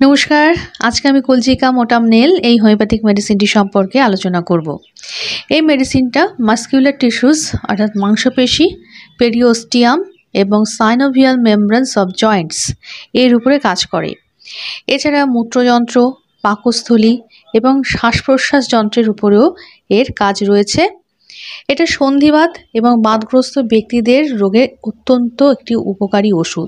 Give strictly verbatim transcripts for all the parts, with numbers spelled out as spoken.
নমস্কার, আজকে আমি কলচিকা মোটামনেল এই হোমিওপ্যাথিক মেডিসিনটি সম্পর্কে আলোচনা করব। এই মেডিসিনটা মাস্কুলার টিস্যুস অর্থাৎ মাংসপেশি, পেরিওস্টিয়াম এবং সাইনোভিয়াল মেমব্রেনস অফ জয়েন্টস এর উপরে কাজ করে। এছাড়া মূত্রযন্ত্র, পাকস্থলী এবং শ্বাস প্রশ্বাস যন্ত্রের উপরেও এর কাজ রয়েছে। এটা সন্ধিবাত এবং বাতগ্রস্ত ব্যক্তিদের রোগে অত্যন্ত একটি উপকারী ওষুধ।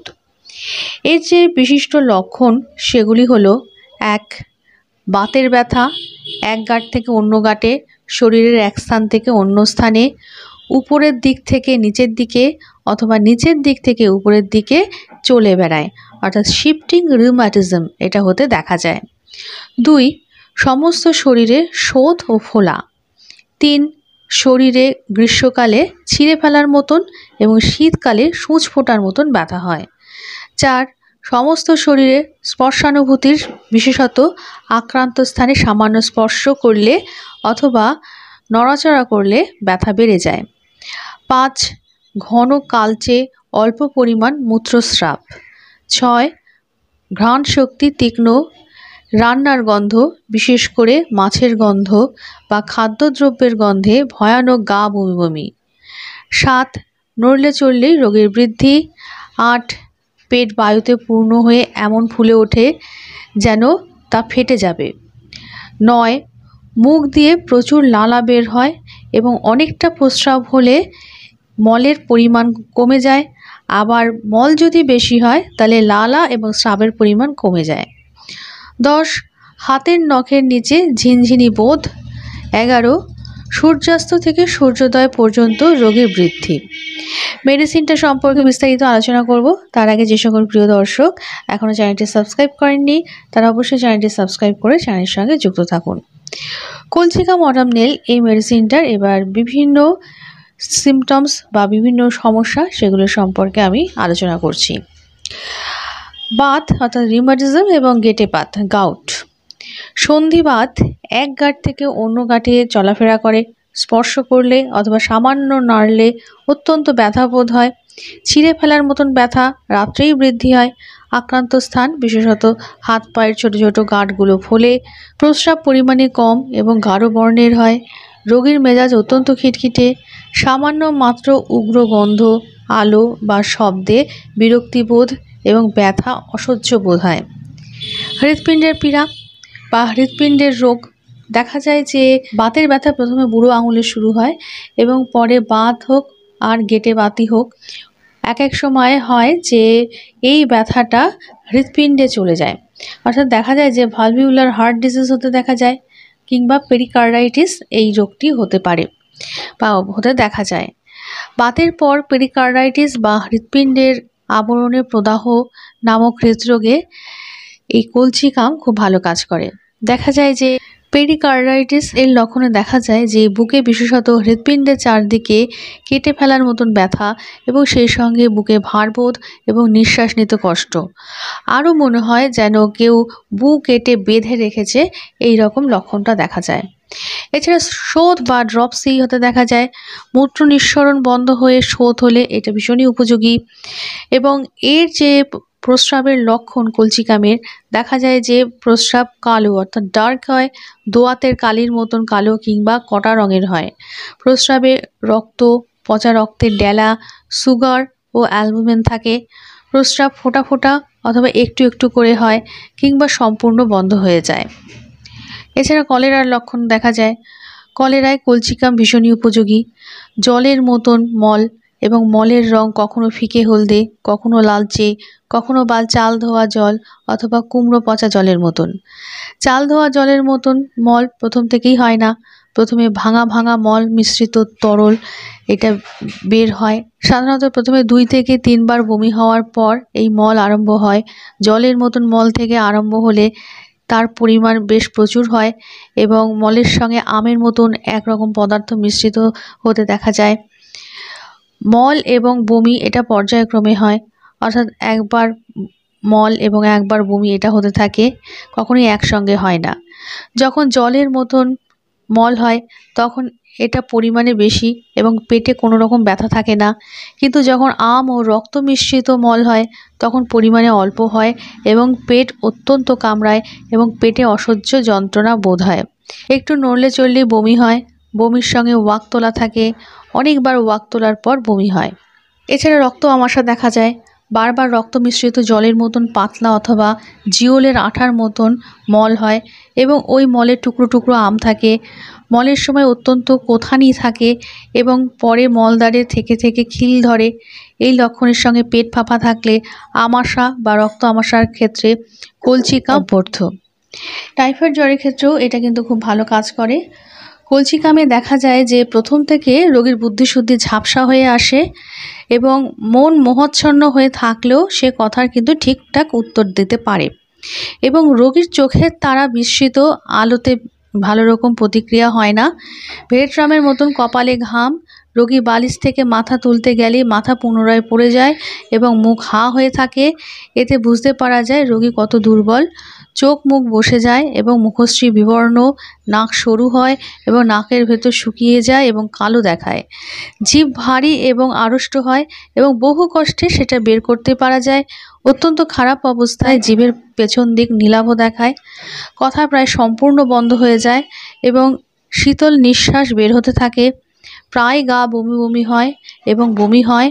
এর যে বিশিষ্ট লক্ষণ সেগুলি হলো এক, বাতের ব্যথা এক গাঁট থেকে অন্য গাঁটে, শরীরের এক স্থান থেকে অন্য স্থানে, উপরের দিক থেকে নিচের দিকে অথবা নিচের দিক থেকে উপরের দিকে চলে বেড়ায় অর্থাৎ শিফটিং রিউম্যাটিজম এটা হতে দেখা যায়। দুই, সমস্ত শরীরে শোথ ও ফোলা। তিন, শরীরে গ্রীষ্মকালে ছিঁড়ে ফেলার মতন এবং শীতকালে সূঁচ ফোটার মতন ব্যথা হয়। চার, সমস্ত শরীরে স্পর্শানুভূতির বিশেষত আক্রান্ত স্থানে সামান্য স্পর্শ করলে অথবা নড়াচড়া করলে ব্যথা বেড়ে যায়। পাঁচ, ঘন কালচে অল্প পরিমাণ মূত্রস্রাব। ছয়, ঘ্রাণ শক্তি তীক্ষ্ণ, রান্নার গন্ধ বিশেষ করে মাছের গন্ধ বা খাদ্যদ্রব্যের গন্ধে ভয়ানক গা বমি বমি। সাত, নড়লে চড়লেই রোগের বৃদ্ধি। আট, পেট বায়ুতে পূর্ণ হয়ে এমন ফুলে ওঠে যেন তা ফেটে যাবে। নয়, মুখ দিয়ে প্রচুর লালা বের হয় এবং অনেকটা প্রস্রাব হলে মলের পরিমাণ কমে যায়, আবার মল যদি বেশি হয় তাহলে লালা এবং স্রাবের পরিমাণ কমে যায়। দশ, হাতের নখের নিচে ঝিনঝিনি বোধ। এগারো, সূর্যাস্ত থেকে সূর্যোদয় পর্যন্ত রোগের বৃদ্ধি। মেডিসিনটা সম্পর্কে বিস্তারিত আলোচনা করব তার আগে যে সকল প্রিয় দর্শক এখনও চ্যানেলটি সাবস্ক্রাইব করেননি তারা অবশ্যই চ্যানেলটি সাবস্ক্রাইব করে চ্যানেলের সঙ্গে যুক্ত থাকুন। কলচিকা মোটামনেল এই মেডিসিনটার এবার বিভিন্ন সিমটমস বা বিভিন্ন সমস্যা সেগুলো সম্পর্কে আমি আলোচনা করছি। বাত অর্থাৎ রিউমাটিজম এবং গেটে বাত গাউট। সন্ধিবাত এক গাঁট থেকে অন্য গাঁটে চলাফেরা করে, স্পর্শ করলে অথবা সামান্য নাড়লে অত্যন্ত ব্যথা বোধ হয়, ছিঁড়ে ফেলার মতন ব্যথা রাত্রেই বৃদ্ধি হয়, আক্রান্ত স্থান বিশেষত হাত পায়ের ছোট ছোট গাঁটগুলো ফোলে, প্রস্রাব পরিমাণে কম এবং গাঢ় বর্ণের হয়, রোগীর মেজাজ অত্যন্ত খিটখিটে, সামান্য মাত্র উগ্র গন্ধ, আলো বা শব্দে বিরক্তিবোধ এবং ব্যথা অসহ্য বোধ হয়। হৃৎপিণ্ডের পীড়া বা হৃৎপিণ্ডের রোগ। দেখা যায় যে বাতের ব্যথা প্রথমে বুড়ো আঙুলে শুরু হয় এবং পরে বাত হোক আর গেটে বাতি হোক, এক এক সময় হয় যে এই ব্যথাটা হৃৎপিণ্ডে চলে যায়, অর্থাৎ দেখা যায় যে ভালভিউলার হার্ট ডিজিজ হতে দেখা যায় কিংবা পেরিকার্ডাইটিস এই রোগটি হতে পারে বা হতে দেখা যায়। বাতের পর পেরিকার্ডাইটিস বা হৃৎপিণ্ডের আবরণে প্রদাহ নামক হৃদরোগে এই কলচিকাম খুব ভালো কাজ করে। দেখা যায় যে পেরিকার্ডাইটিস এর লক্ষণে দেখা যায় যে বুকে বিশেষত হৃৎপিণ্ডের চারদিকে কেটে ফেলার মতন ব্যথা এবং সেই সঙ্গে বুকে ভারবোধ এবং নিঃশ্বাস নিতে কষ্ট। আরও মনে হয় যেন কেউ বুক কেটে বেঁধে রেখেছে, এই রকম লক্ষণটা দেখা যায়। এছাড়া শোথ বা ড্রপসি হতে দেখা যায়। মূত্র নিঃসরণ বন্ধ হয়ে শোথ হলে এটা ভীষণই উপযোগী। এবং এর যে প্রস্রাবের লক্ষণ কলচিকামের দেখা যায় যে প্রস্রাব কালো অর্থাৎ ডার্ক হয়, দোয়াতের কালির মতন কালো কিংবা কটা রঙের হয়। প্রস্রাবে রক্ত, পচা রক্তের ডেলা, সুগার ও অ্যালবুমিন থাকে। প্রস্রাব ফোঁটা ফোঁটা অথবা একটু একটু করে হয় কিংবা সম্পূর্ণ বন্ধ হয়ে যায়। এছাড়া কলেরার লক্ষণ দেখা যায়। কলেরায় কলচিকাম ভীষণই উপযোগী। জলের মতন মল এবং মলের রং কখনো ফিকে হলদে, কখনো লালচে, কখনো বা চাল ধোয়া জল অথবা কুমড়ো পচা জলের মতন। চাল ধোয়া জলের মতন মল প্রথম থেকেই হয় না, প্রথমে ভাঙা ভাঙা মল মিশ্রিত তরল এটা বের হয়। সাধারণত প্রথমে দুই থেকে তিনবার বমি হওয়ার পর এই মল আরম্ভ হয়। জলের মতন মল থেকে আরম্ভ হলে তার পরিমাণ বেশ প্রচুর হয় এবং মলের সঙ্গে আমের মতন একরকম পদার্থ মিশ্রিত হতে দেখা যায়। মল এবং বমি এটা পর্যায়ক্রমে হয়, অর্থাৎ একবার মল এবং একবার বমি এটা হতে থাকে, কখনোই একসঙ্গে হয় না। যখন জলের মতন মল হয় তখন এটা পরিমাণে বেশি এবং পেটে কোনো রকম ব্যথা থাকে না, কিন্তু যখন আম ও রক্ত মিশ্রিত মল হয় তখন পরিমাণে অল্প হয় এবং পেট অত্যন্ত কামড়ায় এবং পেটে অসহ্য যন্ত্রণা বোধ হয়। একটু নড়লে চললেই বমি হয়, বমির সঙ্গে ওয়াক তোলা থাকে, অনেকবার ওয়াক তোলার পর বমি হয়। এছাড়া রক্ত আমাশা দেখা যায়, বারবার রক্ত মিশ্রিত জলের মতন পাতলা অথবা জিওলের আঠার মতন মল হয় এবং ওই মলের টুকরো টুকরো আম থাকে। মলের সময় অত্যন্ত কোথানি থাকে এবং পরে মলদ্বারে থেকে থেকে খিল ধরে। এই লক্ষণের সঙ্গে পেট ফাঁপা থাকলে আমাশা বা রক্ত আমাশার ক্ষেত্রে কলচিকাম অভ্যর্থ। টাইফয়েড জ্বরের ক্ষেত্রেও এটা কিন্তু খুব ভালো কাজ করে। কলচিকামে দেখা যায় যে প্রথম থেকে রোগীর বুদ্ধিশুদ্ধি ঝাপসা হয়ে আসে এবং মন মোহাচ্ছন্ন হয়ে থাকলেও সে কথার কিন্তু ঠিকঠাক উত্তর দিতে পারে এবং রোগীর চোখের তারা বিস্মিত, আলোতে ভালো রকম প্রতিক্রিয়া হয় না। ভেটরামের মতন কপালে ঘাম, রোগী বালিশ থেকে মাথা তুলতে গেলে মাথা পুনরায় পড়ে যায় এবং মুখ হা হয়ে থাকে। এতে বুঝতে পারা যায় রোগী কত দুর্বল। চোখ মুখ বসে যায় এবং মুখশ্রী বিবর্ণ, নাক সরু হয় এবং নাকের ভেতর শুকিয়ে যায় এবং কালো দেখায়। জিভ ভারী এবং আড়ষ্ট হয় এবং বহু কষ্টে সেটা বের করতে পারা যায়। অত্যন্ত খারাপ অবস্থায় জিভের পেছন দিক নীলাভ দেখায়, কথা প্রায় সম্পূর্ণ বন্ধ হয়ে যায় এবং শীতল নিঃশ্বাস বের হতে থাকে। প্রায় গা বমি বমি হয় এবং বমি হয়।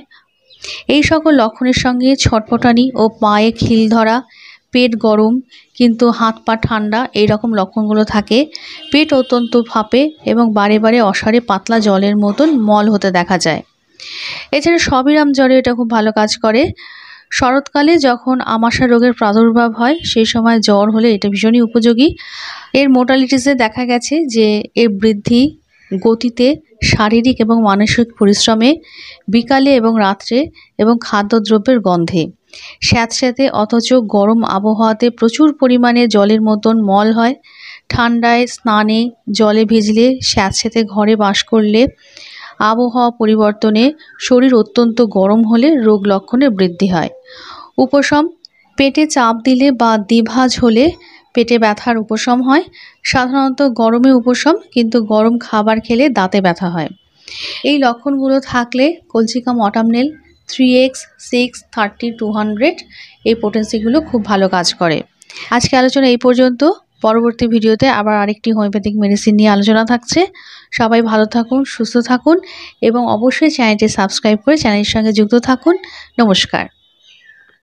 এই সকল লক্ষণের সঙ্গে ছটফটানি ও পায়ে খিল ধরা, পেট গরম কিন্তু হাত পা ঠান্ডা, এই রকম লক্ষণগুলো থাকে। পেট অত্যন্ত ফাঁপে এবং বারে বারে অসারে পাতলা জলের মতন মল হতে দেখা যায়। এছাড়া সবিরাম জ্বরে এটা খুব ভালো কাজ করে। শরৎকালে যখন আমাশা রোগের প্রাদুর্ভাব হয় সেই সময় জ্বর হলে এটা ভীষণই উপযোগী। এর মোর্টালিটিসে দেখা গেছে যে এর বৃদ্ধি গতিতে, শারীরিক এবং মানসিক পরিশ্রমে, বিকালে এবং রাত্রে এবং খাদ্যদ্রব্যের গন্ধে। স্যাঁতস্যাঁতে অথচ গরম আবহাওয়াতে প্রচুর পরিমাণে জলের মতন মল হয়। ঠান্ডায় স্নানে জলে ভিজলে, স্যাঁতস্যাঁতে ঘরে বাস করলে, আবহাওয়া পরিবর্তনে শরীর অত্যন্ত গরম হলে রোগ লক্ষণের বৃদ্ধি হয়। উপশম: পেটে চাপ দিলে বা দ্বিভাজ হলে পেটে ব্যথার উপশম হয়। সাধারণত গরমে উপশম, কিন্তু গরম খাবার খেলে দাঁতে ব্যথা হয়। এই লক্ষণগুলো থাকলে colchicum autumnale three x six thirty two hundred এই পোটেন্সিগুলো খুব ভালো কাজ করে। আজকে আলোচনা এই পর্যন্ত। পরবর্তী ভিডিওতে আবার আরেকটি হোমিওপ্যাথিক মেডিসিন নিয়ে আলোচনা থাকছে। সবাই ভালো থাকুন, সুস্থ থাকুন এবং অবশ্যই চ্যানেলটি সাবস্ক্রাইব করে চ্যানেলের সঙ্গে যুক্ত থাকুন। নমস্কার।